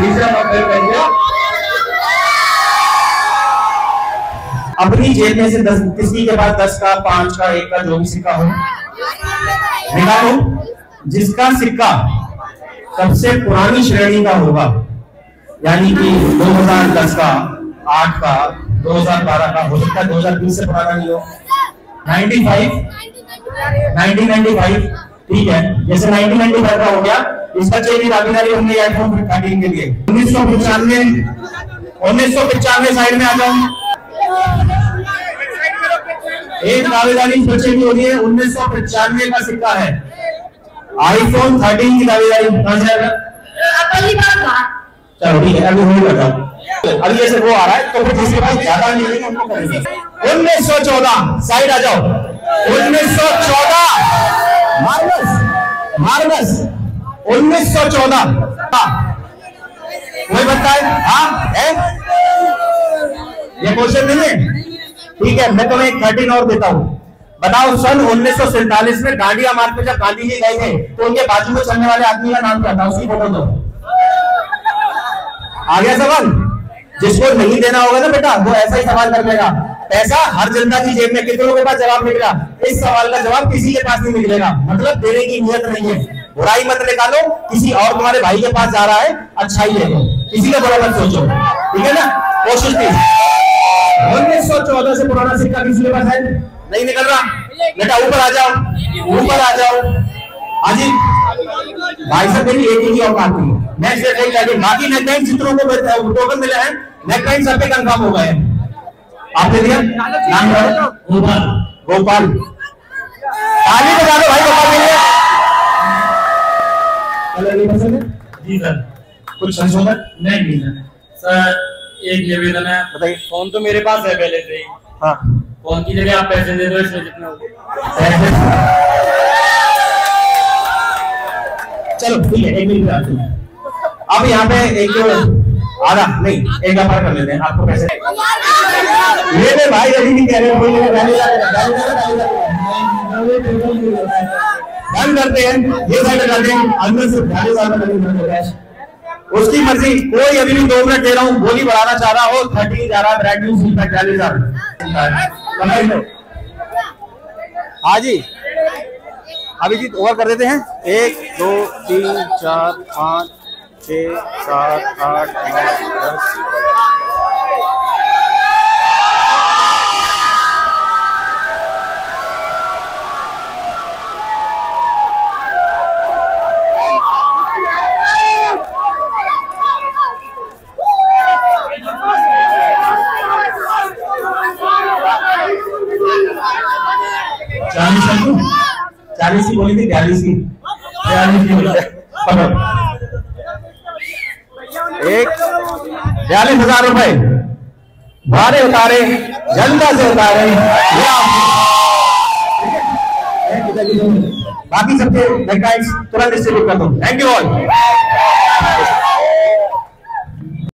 तीसरा मौका बैठ गया। अपनी जेब में से 10 किसी के पास 10 का 5 का 1 का जो भी सिक्का हो निकालो। जिसका सिक्का सबसे पुरानी श्रेणी का होगा, यानी कि 2010 का, 8 का, 2012 का, हो सकता है 2020 से पुराना नहीं हो। 1995 ठीक है, जैसे 1995 का हो गया, इस बच्चे की दावेदारी हमने आईफोन रिकॉर्डिंग के लिए 1995 साइड में आ जाओ। एक दावेदारी इस बच्चे की हो रही है, 1995 का सिक्का है, आईफोन 13 की दावेदारी कहां से आएगा? चलो ठीक है, अभी होल्ड करता हूं। अभी जैसे वो आ रहा है तो फिर जिसके पास ज्यादा नहीं है उनको करेंगे। 1914 साइड आ जाओ। 1914 मार्गस 1914 कोई बताए? हाँ है, ये क्वेश्चन नहीं है। ठीक है, मैं तुम्हें 13 और देता हूँ। बताओ, सन 1947 में डांडिया मार्च में जब गांधी जी गए थे तो उनके बाजू में चलने वाले आदमी का नाम क्या था? उसकी फोटो दो। आ गया सवाल? जिसको नहीं देना होगा ना बेटा, वो ऐसा ही सवाल कर लेगा। पैसा हर जनता की जेब में, कितनों के पास जवाब निकला? इस सवाल का जवाब किसी के पास नहीं निकलेगा, मतलब देने की नियत नहीं है। बुराई मत निकालो, किसी और तुम्हारे भाई के पास जा रहा है, अच्छा ही है, किसी का बुरा मत सोचो, ठीक है ना? कोशिश की। 1914 से पुराना सिक्का किसी के पास है? नहीं निकल रहा बेटा, ऊपर आ जाओ, ऊपर आ जाओ। हाजी भाई साहब मेरी एक ही औकात थी, नेक्स्ट डे बाकी नेकलाइन चित्रों को टोकन मिले हैं, नेकलाइन सब पे कंफर्म हो गए हैं। आपने दिया नाम गोपाल, ताली बजा दो भाई गोपाल के लिए। जी सर, कुछ संशोधन? नहीं सर, एक निवेदन है, बताइए। फोन तो मेरे पास है पहले से ही। हाँ, फोन की जगह आप पैसे दे दो, इसमें जितना हो। चलो ठीक है, एक मिनट। अब यहाँ पे एक आधा नहीं, एक व्यापार कर लेते हैं, आपको पैसे ये भाई अभी नहीं कह रहे, बंद करते हैं, ये साइड करते हैं, अंदर से 40,000 उसकी मर्जी। कोई अभी भी 2 मिनट दे रहा हूँ, गोली बढ़ाना चाह रहा हो 30 जा रहा है, ब्रांड न्यूज 40,000। हाँ जी, अभिजीत ओवर कर देते हैं। 1 2 3 4 5 6 7 8 9 10। चालीस की बोली थी, 42 की 42,000 रुपए भाड़े उतारे, जनता से उतारे, बाकी सबके तुरंत डिस्ट्रीब्यूट कर दो। Thank you all.